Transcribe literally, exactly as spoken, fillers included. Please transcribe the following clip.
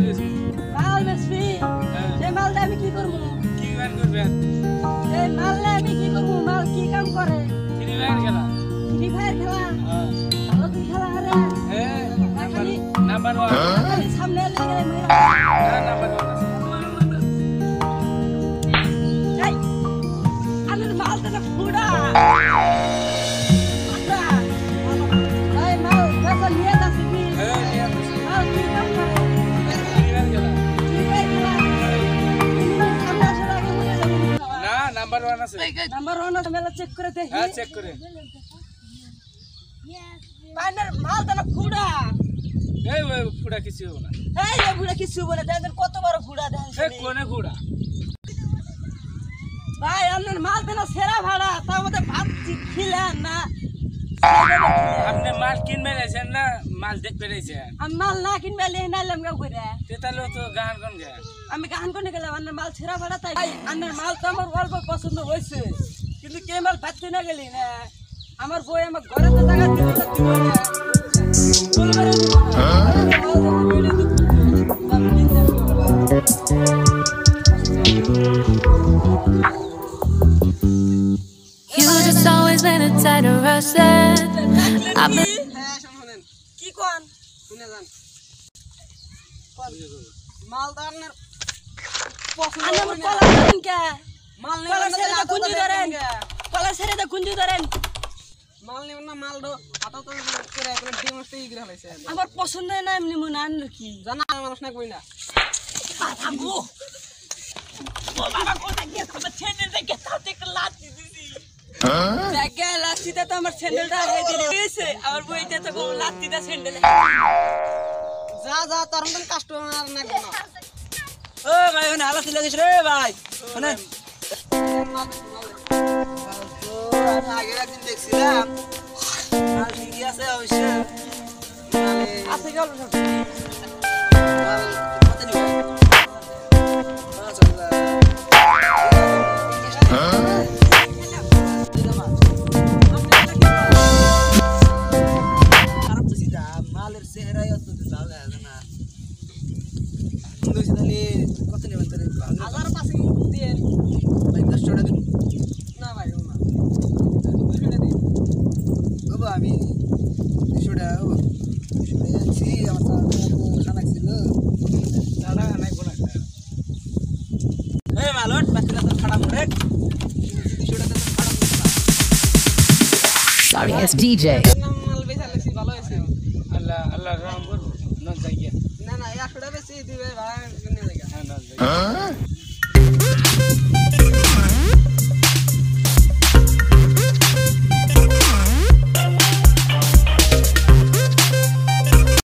বেশি মাল বেশি এই মাল দিয়ে আমি কি করবো কি গান করবেন এই মাল দিয়ে আমি কি করবো মাল কি কাম করে ফ্রি ফায়ার খেলা ফ্রি ফায়ার খেলা হ্যাঁ ভালো তুই খেলা আরে হ্যাঁ নাম্বার নাম্বার ওয়ান খালি সামনে লেগে না নাম্বার ওয়ান আছে এই আলুর মাল তো ফুড়া আচ্ছা এই মাল বেশি নিয়ে যাচ্ছি কি হ্যাঁ নিয়ে আসছি মাল কি কাম করে ফ্রি ফায়ার খেলা ফ্রি ফায়ার খেলা সামনে আসলে আগে মরে যাবো না নাম্বার ওয়ান আছে নাম্বার ওয়ান মেলা চেক করে দেখি হ্যাঁ চেক করে পাইনের মাল তো ফুড়া এই ওই ফুড়া কিছু হবে না এই যে ফুড়া কিছু বলে দেখেন কত বড় ফুড়া এই দেখেন কোনে ফুড়া ভাই আপনার মাল দেনা সেরা ভাড়া তার মধ্যে ভাত খিলেন না আপনি মাল কিনবে রয়েছেন না মাল দেখবে রয়েছেন আমি মাল না কিনবে লিয়ে নাইলাম গাও করে তাহলে তো গান কোন গে আমি গান করে গেলাম আপনার মাল সেরা ভাড়া তাই ভাই আপনার মাল তো আমার অল্প পছন্দ হয়েছে কিন্তু কে মাল পাচ্ছি না গেলি না আমার বই আমার ঘরে তো টাকা দিব না দিব না বলবারে দিব You just always been a tight rusted. I've been হ্যাঁ শুনুন কি কোন শুনে যান মাল তো আপনার পছন্দ আমার কলা ধরেন কে মাল নেই কলা ছেড়ে দা গুঞ্জি ধরেন কলা ছেড়ে দা গুঞ্জি ধরেন মাল নেই না মাল দো আটা তো করে একবার ডিমস্টে ইগরা হইছে আমার পছন্দ না এমনি মন আন কি জানা মানুষ না কই না থামবো ও বাবা কোথা গিয়ে আমার ছেড়ে দে কে তাতে একটা লাঠি দিছি হ্যাঁ জায়গা লাঠিটা তো আমার স্যান্ডেলটা হাই দিয়ে দিয়েছে আর বইটা তো লাঠিটা স্যান্ডেল যা যা তোর মতন কাস্টমার না কেন ও ভাই ওনে হালা ছিল রে ভাই ওনে তো আমি আগের দিন দেখছিলাম মাল ঠিকই আছে অবশ্য মানে আছে কি অল্প মাল কত নিব মালের চেহারাই অত ভালো লাগে না কত নেবেন তাহলে হাজার পাঁচে দিয়ে ভাই দশ টাকা দিন না ভাই ও না দুশো টাকা দিন বাবা আমি দুশো টাকা বাবা দুশো টাকা আনছি আমার খানা ছিল দাদা নাই বলা এই মালট বাচ্চারা তো খাড়া পড়ে দুশো টাকা তো খাড়া sorry, it's D J. মাল বেচা লাগছি ভালো হয়েছে আল্লাহ আল্লাহ রাম বল নন যাইয়া না না একশো টাকা বেশি দিবে ভাড়া কিনে লাগা হ্যাঁ নন যাইয়া